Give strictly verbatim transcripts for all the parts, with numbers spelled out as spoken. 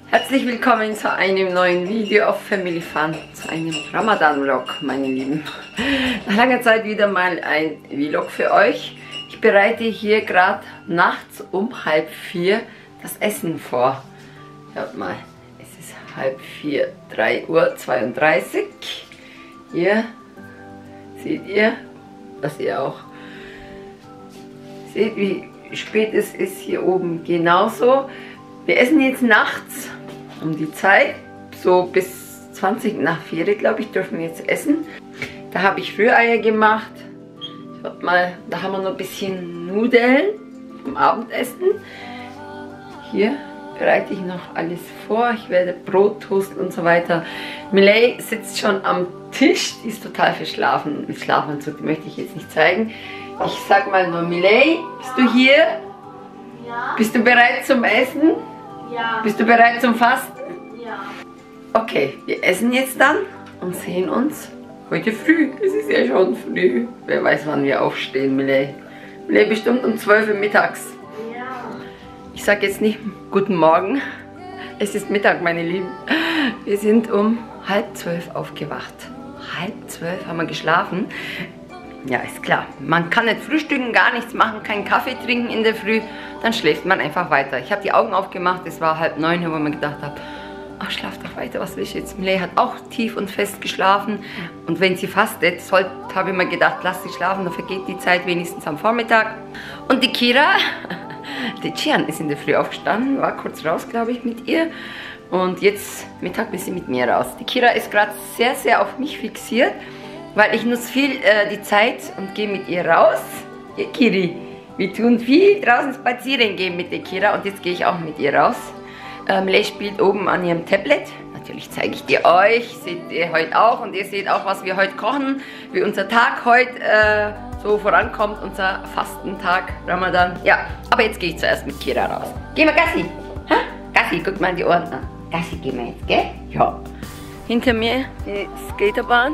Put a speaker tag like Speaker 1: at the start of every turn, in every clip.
Speaker 1: Herzlich willkommen zu einem neuen Video auf Family Fun, zu einem Ramadan-Vlog, meine Lieben. Nach langer Zeit wieder mal ein Vlog für euch. Ich bereite hier gerade nachts um halb vier das Essen vor. Schaut mal, es ist halb vier, drei Uhr zweiunddreißig. Hier seht ihr, dass ihr auch seht, wie spät es ist hier oben genauso. Wir essen jetzt nachts um die Zeit, so bis zwanzig nach vier, glaube ich, dürfen wir jetzt essen. Da habe ich Rühreier gemacht. Schaut mal, da haben wir noch ein bisschen Nudeln zum Abendessen. Hier bereite ich noch alles vor. Ich werde Brot toasten und so weiter. Miley sitzt schon am Tisch, die ist total verschlafen. Mit Schlafanzug, die möchte ich jetzt nicht zeigen. Ich sag mal nur, Miley, bist du hier?
Speaker 2: Ja.
Speaker 1: Bist du bereit zum Essen?
Speaker 2: Ja.
Speaker 1: Bist du bereit zum Fasten?
Speaker 2: Ja.
Speaker 1: Okay, wir essen jetzt dann und sehen uns heute früh. Es ist ja schon früh. Wer weiß, wann wir aufstehen, Miley. Miley bestimmt um zwölf Uhr mittags.
Speaker 2: Ja.
Speaker 1: Ich sage jetzt nicht guten Morgen. Es ist Mittag, meine Lieben. Wir sind um halb zwölf aufgewacht. Halb zwölf haben wir geschlafen. Ja, ist klar. Man kann nicht frühstücken, gar nichts machen, keinen Kaffee trinken in der Früh. Dann schläft man einfach weiter. Ich habe die Augen aufgemacht, es war halb neun, wo man gedacht habe, ach, schlaf doch weiter, was will ich jetzt? Miley hat auch tief und fest geschlafen. Und wenn sie fastet, habe ich mir gedacht, lass sie schlafen, dann vergeht die Zeit wenigstens am Vormittag. Und die Kira, die Cian ist in der Früh aufgestanden, war kurz raus, glaube ich, mit ihr. Und jetzt Mittag ist sie mit mir raus. Die Kira ist gerade sehr, sehr auf mich fixiert, weil ich nutze viel äh, die Zeit und gehe mit ihr raus. Hier, Kiri, wir tun viel draußen spazieren gehen mit der Kira und jetzt gehe ich auch mit ihr raus. Ähm, Miley spielt oben an ihrem Tablet. Natürlich zeige ich dir euch, seht ihr heute auch und ihr seht auch, was wir heute kochen, wie unser Tag heute äh, so vorankommt, unser Fastentag, Ramadan. Ja, aber jetzt gehe ich zuerst mit Kira raus. Gehen wir Gassi? Ha? Gassi, guck mal in die Ohren an. Gassi gehen wir jetzt, gell? Ja. Hinter mir die Skaterbahn.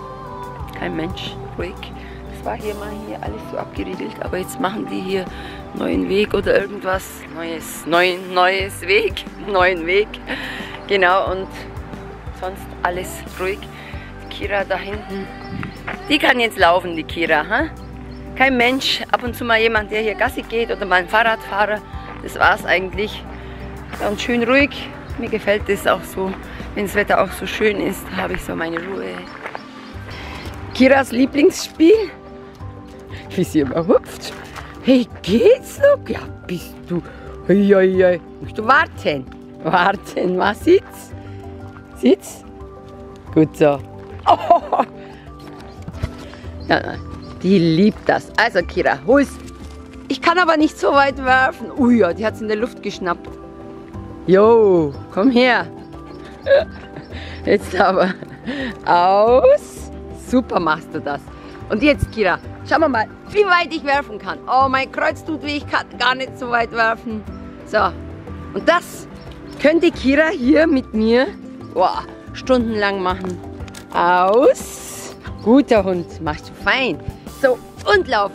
Speaker 1: Kein Mensch, ruhig. Das war hier mal hier alles so abgeriegelt, aber jetzt machen die hier neuen Weg oder irgendwas. Neues, neu, neues Weg, neuen Weg. Genau, und sonst alles ruhig. Die Kira da hinten, die kann jetzt laufen, die Kira. Ha? Kein Mensch, ab und zu mal jemand, der hier Gassi geht oder mal ein Fahrradfahrer. Das war's eigentlich. Ja, und schön ruhig. Mir gefällt das auch so, wenn das Wetter auch so schön ist, habe ich so meine Ruhe. Kiras Lieblingsspiel, wie sie immer hüpft. Hey, geht's noch? Ja, bist du. Hei, hei, hei. Musst du warten. Warten, was sitzt? Sitzt? Gut so. Oh. Ja, die liebt das. Also, Kira, hol's. Ich kann aber nicht so weit werfen. Ui, ja, die hat's in der Luft geschnappt. Jo, komm her. Jetzt aber aus. Super machst du das. Und jetzt, Kira, schauen wir mal, wie weit ich werfen kann. Oh, mein Kreuz tut weh, ich kann gar nicht so weit werfen. So, und das könnte Kira hier mit mir oh, stundenlang machen. Aus. Guter Hund, machst du fein. So, und lauf.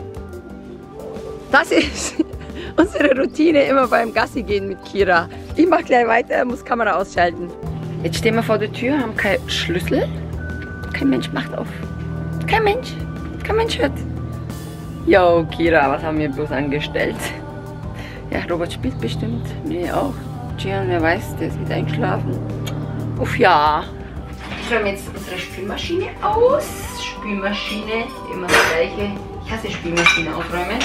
Speaker 1: Das ist unsere Routine immer beim Gassi gehen mit Kira. Ich mache gleich weiter, muss Kamera ausschalten. Jetzt stehen wir vor der Tür, haben keinen Schlüssel. Kein Mensch macht auf. Kein Mensch. Kein Mensch hört. Jo, Kira, was haben wir bloß angestellt? Ja, Robert spielt bestimmt. Mir auch. Gian, wer weiß, der ist wieder eingeschlafen. Uff, ja. Ich räume jetzt unsere Spülmaschine aus. Spülmaschine, immer das gleiche. Ich hasse Spülmaschine aufräumen.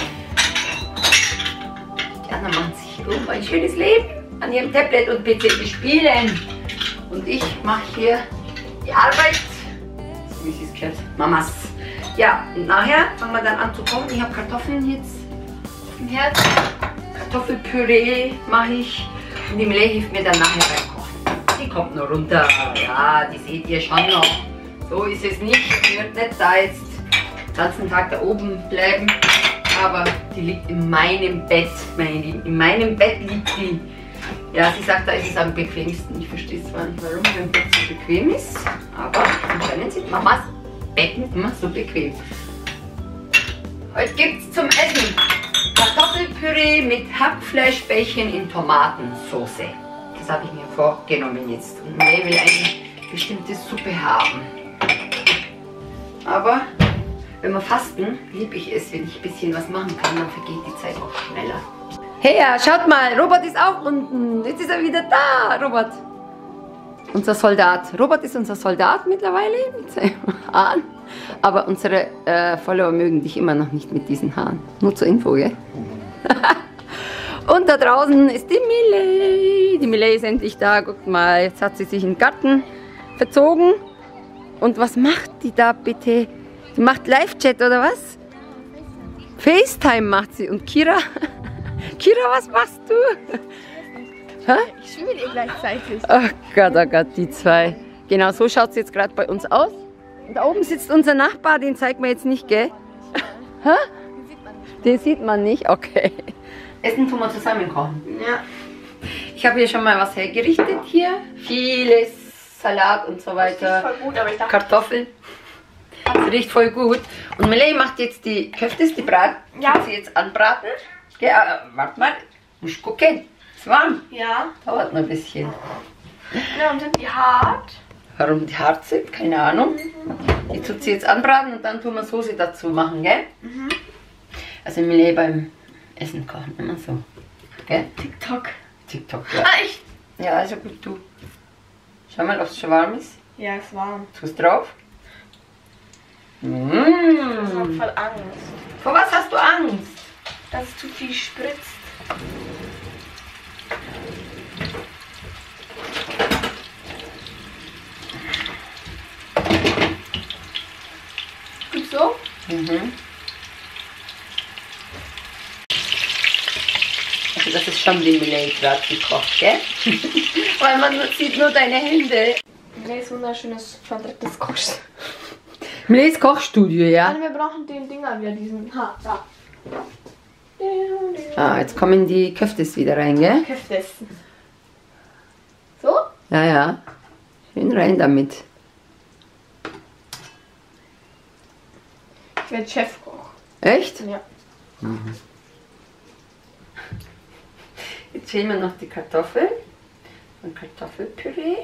Speaker 1: Die anderen machen sich um ein schönes Leben an ihrem Tablet und P C spielen. Und ich mache hier die Arbeit. Wie sie es gehört. Mamas. Ja, und nachher fangen wir dann an zu kochen. Ich habe Kartoffeln jetzt auf dem Herd. Kartoffelpüree mache ich. Und die Miley hilft mir dann nachher beim Kochen. Die kommt noch runter. Ja, die seht ihr schon noch. So ist es nicht. Die wird nicht da jetzt den ganzen Tag da oben bleiben. Aber die liegt in meinem Bett, meine Lieben. In meinem Bett liegt die. Ja, sie sagt, da ist es am bequemsten. Ich verstehe zwar nicht, warum mein Bett so bequem ist, aber anscheinend sind Mamas Betten immer so bequem. Heute gibt es zum Essen Kartoffelpüree mit Hackfleischbällchen in Tomatensauce. Das habe ich mir vorgenommen jetzt. Und Miley will eine bestimmte Suppe haben. Aber wenn wir fasten, liebe ich es, wenn ich ein bisschen was machen kann, dann vergeht die Zeit auch schneller. Hey, ja, schaut mal, Robert ist auch unten. Jetzt ist er wieder da, Robert. Unser Soldat. Robert ist unser Soldat mittlerweile mit seinen Haaren. Aber unsere äh, Follower mögen dich immer noch nicht mit diesen Haaren. Nur zur Info, gell? Und da draußen ist die Miley. Die Miley ist endlich da. Guckt mal, jetzt hat sie sich in den Garten verzogen. Und was macht die da bitte? Die macht Live-Chat oder was? FaceTime macht sie. Und Kira? Kira, was machst du? Hä?
Speaker 2: Ich schwimme ihr gleichzeitig.
Speaker 1: Oh Gott, oh Gott, die zwei. Genau, so schaut es jetzt gerade bei uns aus. Und da oben sitzt unser Nachbar, den zeigt man jetzt nicht, gell? Hä? Den sieht man nicht, okay. Essen tun wir zusammen kochen. Ja. Ich habe hier schon mal was hergerichtet hier. Vieles, Salat und so weiter.
Speaker 2: Das riecht voll gut, aber ich dachte,
Speaker 1: Kartoffeln. Das riecht voll gut. Und Miley macht jetzt die Köftes, die Brat.
Speaker 2: Ja.
Speaker 1: Sie jetzt anbraten. Gell, äh, warte mal, muss gucken. Ist warm.
Speaker 2: ja.
Speaker 1: Dauert noch ein bisschen.
Speaker 2: Ja, und sind die hart?
Speaker 1: Warum die hart sind, keine Ahnung. Die tut sie jetzt anbraten und dann tun wir Soße dazu machen, gell? Mhm. Also Miley beim Essen kochen, immer so. Gell?
Speaker 2: TikTok.
Speaker 1: TikTok, ja.
Speaker 2: Ah, ich.
Speaker 1: Ja, also gut, du. Schau mal, ob es schon warm ist.
Speaker 2: Ja, ist warm.
Speaker 1: Tust drauf.
Speaker 2: Ich hab
Speaker 1: Mmh.
Speaker 2: voll Angst,
Speaker 1: Vor was hast du Angst?
Speaker 2: dass es zu viel spritzt. Gut so?
Speaker 1: Mhm. Also das ist schon die Miley gerade gekocht, gell? Weil man sieht nur deine Hände.
Speaker 2: Nee, ist wunderschönes verdrecktes Koch.
Speaker 1: Mileys Kochstudio, ja?
Speaker 2: Also wir brauchen den Dinger wieder, diesen. Ha, da.
Speaker 1: Ah, jetzt kommen die Köftes wieder rein, gell?
Speaker 2: Köftes. So?
Speaker 1: Ja, ja. Schön rein damit.
Speaker 2: Ich werde Chefkoch.
Speaker 1: Echt?
Speaker 2: Ja.
Speaker 1: Mhm. Jetzt schälen wir noch die Kartoffeln und Kartoffelpüree.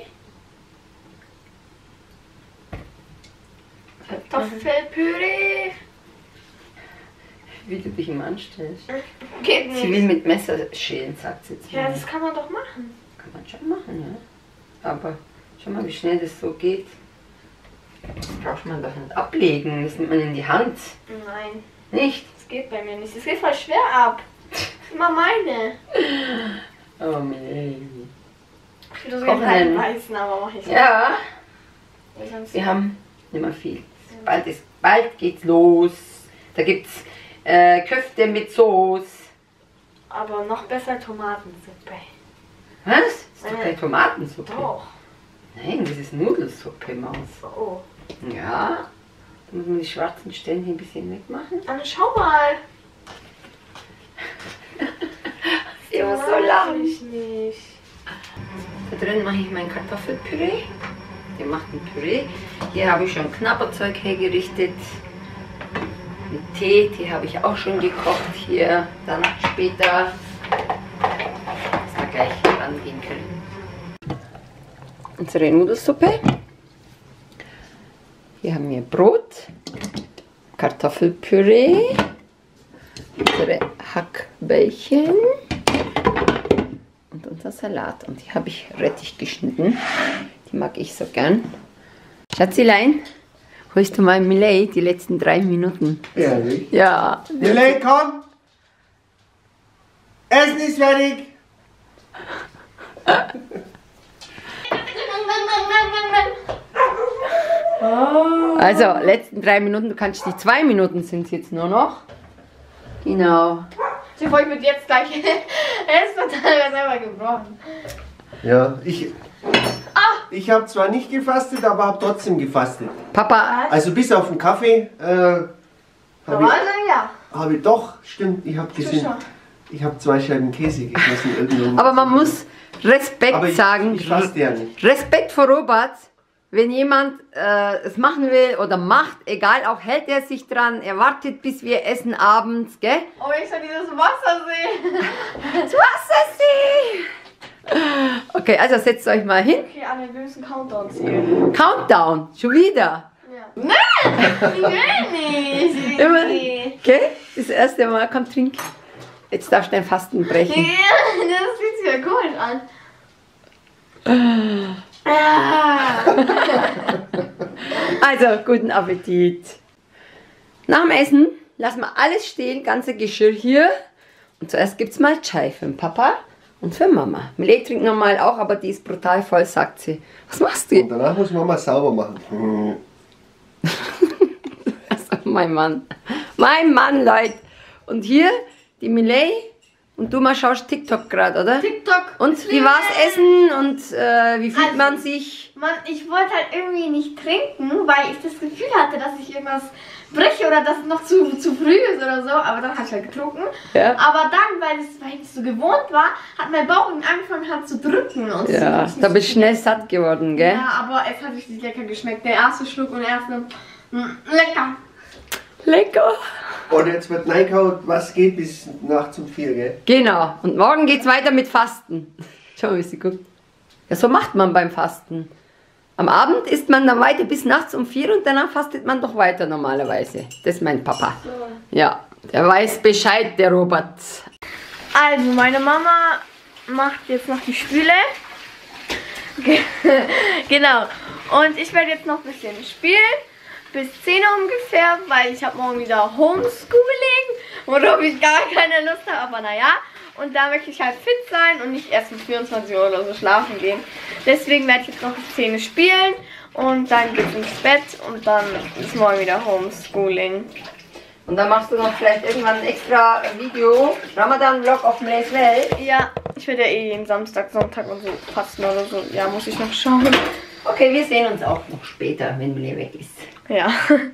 Speaker 2: Kartoffelpüree.
Speaker 1: Wie du dich immer anstellst.
Speaker 2: Geht
Speaker 1: Sie will
Speaker 2: nicht.
Speaker 1: mit Messer schälen, sagt sie jetzt.
Speaker 2: Ja, das kann man doch machen.
Speaker 1: Kann man schon machen, ja. Aber schau mal, wie schnell das so geht. Das braucht man doch nicht ablegen. Das nimmt man in die Hand.
Speaker 2: Nein,
Speaker 1: Nicht?
Speaker 2: das geht bei mir nicht. Das geht voll schwer ab. Das ist immer meine.
Speaker 1: Oh nee.
Speaker 2: Ich will das gerne
Speaker 1: Kochen.
Speaker 2: reinbeißen, aber mach ich nicht.
Speaker 1: Ja,
Speaker 2: Weil sonst-
Speaker 1: wir haben nicht mehr viel. Bald, ist, bald geht's los. Da gibt's äh, Köfte mit Soße.
Speaker 2: Aber noch besser Tomatensuppe.
Speaker 1: Was? Das ist doch
Speaker 2: Äh,
Speaker 1: keine Tomatensuppe.
Speaker 2: Doch.
Speaker 1: Nein, das ist Nudelsuppe, Maus.
Speaker 2: Oh.
Speaker 1: Ja. Da muss man die schwarzen Stellen hier ein bisschen wegmachen.
Speaker 2: Anne, schau mal.
Speaker 1: Ich muss so
Speaker 2: Mag
Speaker 1: lachen.
Speaker 2: ich nicht.
Speaker 1: Da drin mache ich mein Kartoffelpüree. Der macht ein Püree. Hier habe ich schon Knabberzeug hergerichtet. Mit Tee. Tee habe ich auch schon gekocht hier. Dann später. Dass wir gleich rangehen können. Unsere Nudelsuppe. Hier haben wir Brot. Kartoffelpüree. Unsere Hackbällchen. Und unser Salat. Und die habe ich Rettich geschnitten. Die mag ich so gern. Schatzilein, holst du mal Miley die letzten drei Minuten?
Speaker 3: Ehrlich?
Speaker 1: Ja.
Speaker 3: Miley, komm! Essen ist fertig!
Speaker 1: Also, letzten drei Minuten, du kannst die zwei Minuten sind es jetzt nur noch. Genau.
Speaker 2: Ich wollte mit jetzt gleich. Er ist total selber gebrochen.
Speaker 3: Ja, ich. Ich habe zwar nicht gefastet, aber habe trotzdem gefastet.
Speaker 1: Papa,
Speaker 3: Also bis auf den Kaffee äh, habe
Speaker 2: Normal
Speaker 3: ich,
Speaker 2: sagen ja.
Speaker 3: hab ich doch, stimmt, ich habe gesehen.
Speaker 2: schon.
Speaker 3: Ich habe zwei Scheiben Käse gegessen. irgendwo.
Speaker 1: aber man muss Respekt
Speaker 3: Aber ich,
Speaker 1: sagen.
Speaker 3: ich faste ja nicht.
Speaker 1: Respekt vor Robert. Wenn jemand äh, es machen will oder macht, egal, auch hält er sich dran, er wartet, bis wir essen abends, gell?
Speaker 2: Oh, ich soll dieses Wasser sehen.
Speaker 1: Das Wasser sehen! Okay, also setzt euch mal hin.
Speaker 2: Okay, Anne, wir müssen Countdown zählen.
Speaker 1: Countdown, schon wieder.
Speaker 2: Ja. Nein, ich will nicht.
Speaker 1: Immer, okay, das erste Mal, komm, trink. Jetzt darfst du dein Fasten brechen.
Speaker 2: Ja, das fühlt sich ja komisch an. Ah.
Speaker 1: Also, guten Appetit. Nach dem Essen lassen wir alles stehen, ganze Geschirr hier. Und zuerst gibt es mal Chai für den Papa und für Mama. Millet trinkt normal auch, aber die ist brutal voll, sagt sie. Was machst du?
Speaker 3: Und danach muss Mama sauber machen.
Speaker 1: Also, mein Mann. Mein Mann, Leute. Und hier die Millet. Und du mal schaust TikTok gerade, oder?
Speaker 2: TikTok.
Speaker 1: Und wie war's essen und äh, wie fühlt
Speaker 2: Also,
Speaker 1: man sich?
Speaker 2: Mann, ich wollte halt irgendwie nicht trinken, weil ich das Gefühl hatte, dass ich irgendwas breche oder dass es noch zu, zu früh ist oder so. Aber dann habe ich halt getrunken.
Speaker 1: Ja.
Speaker 2: Aber dann, weil es, weil ich so gewohnt war, hat mein Bauch angefangen hat zu drücken. Und
Speaker 1: Ja,
Speaker 2: so,
Speaker 1: da bist du schnell satt geworden, gell?
Speaker 2: Ja, aber es hat richtig lecker geschmeckt. Der erste Schluck und der erste... Mh, lecker.
Speaker 1: Lecker.
Speaker 3: Und jetzt wird reingehauen, was geht bis nachts um vier, gell?
Speaker 1: Genau. Und morgen geht's weiter mit Fasten. Schau mal, wie sie guckt. Ja, so macht man beim Fasten. Am Abend isst man dann weiter bis nachts um vier und danach fastet man doch weiter normalerweise. Das ist mein Papa.
Speaker 2: So.
Speaker 1: Ja, der weiß Bescheid, der Robert.
Speaker 2: Also, meine Mama macht jetzt noch die Spüle. Genau. Und ich werde jetzt noch ein bisschen spielen. Bis zehn Uhr ungefähr, weil ich habe morgen wieder Homeschooling, worauf ich gar keine Lust habe, aber naja. Und da möchte ich halt fit sein und nicht erst um vierundzwanzig Uhr oder so schlafen gehen. Deswegen werde ich jetzt noch bis zehn Uhr spielen und dann geht's ins Bett und dann ist morgen wieder Homeschooling.
Speaker 1: Und dann machst du noch vielleicht irgendwann ein extra Video, Ramadan-Vlog auf Blaze Welt.
Speaker 2: Ja, ich werde ja eh jeden Samstag, Sonntag und so fasten oder so. Ja, muss ich noch schauen.
Speaker 1: Okay, wir sehen uns auch noch später, wenn Millet weg ist.
Speaker 2: Ja.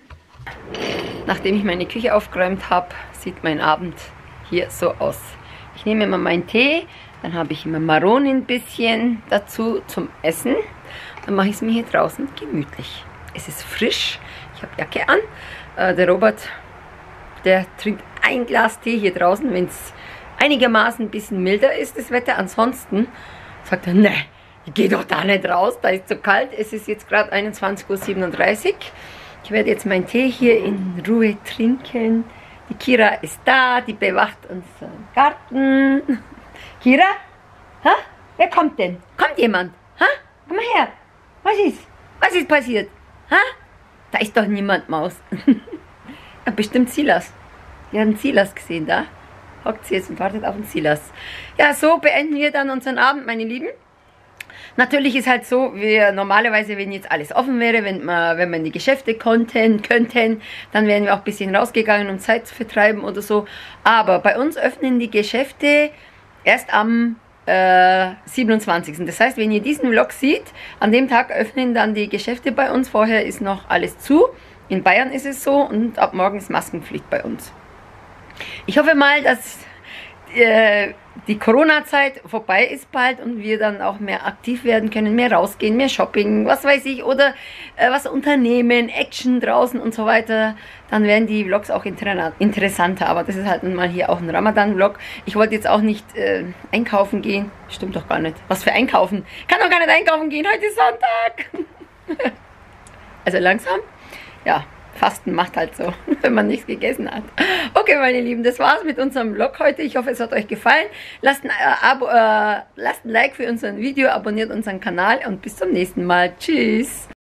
Speaker 1: Nachdem ich meine Küche aufgeräumt habe, sieht mein Abend hier so aus. Ich nehme immer meinen Tee, dann habe ich immer Maroni ein bisschen dazu zum Essen. Dann mache ich es mir hier draußen gemütlich. Es ist frisch, ich habe Jacke an. Äh, der Robert, der trinkt ein Glas Tee hier draußen, wenn es einigermaßen ein bisschen milder ist, das Wetter. Ansonsten sagt er, ne, ich gehe doch da nicht raus, da ist so kalt. Es ist jetzt gerade einundzwanzig Uhr siebenunddreißig. Ich werde jetzt meinen Tee hier in Ruhe trinken. Die Kira ist da, die bewacht unseren Garten. Kira? Ha? Wer kommt denn? Kommt jemand? Ha? Komm mal her. Was ist? Was ist passiert? Ha? Da ist doch niemand, Maus. Ja, bestimmt Silas. Wir haben Silas gesehen da. Hockt sie jetzt und wartet auf den Silas. Ja, so beenden wir dann unseren Abend, meine Lieben. Natürlich ist halt so, wir normalerweise, wenn jetzt alles offen wäre, wenn wir, wenn wir in die Geschäfte konnten, könnten, dann wären wir auch ein bisschen rausgegangen, um Zeit zu vertreiben oder so. Aber bei uns öffnen die Geschäfte erst am äh, siebenundzwanzigsten Das heißt, wenn ihr diesen Vlog seht, an dem Tag öffnen dann die Geschäfte bei uns. Vorher ist noch alles zu. In Bayern ist es so und ab morgen ist Maskenpflicht bei uns. Ich hoffe mal, dass äh, die Corona-Zeit vorbei ist bald und wir dann auch mehr aktiv werden können, mehr rausgehen, mehr Shopping, was weiß ich, oder äh, was unternehmen, Action draußen und so weiter, dann werden die Vlogs auch inter interessanter. Aber das ist halt nun mal hier auch ein Ramadan-Vlog. Ich wollte jetzt auch nicht äh, einkaufen gehen. Stimmt doch gar nicht. Was für einkaufen? Kann doch gar nicht einkaufen gehen, heute ist Sonntag. Also langsam, ja. Fasten macht halt so, wenn man nichts gegessen hat. Okay, meine Lieben, das war's mit unserem Vlog heute. Ich hoffe, es hat euch gefallen. Lasst ein, äh, Abo, äh, lasst ein Like für unser Video, abonniert unseren Kanal und bis zum nächsten Mal. Tschüss!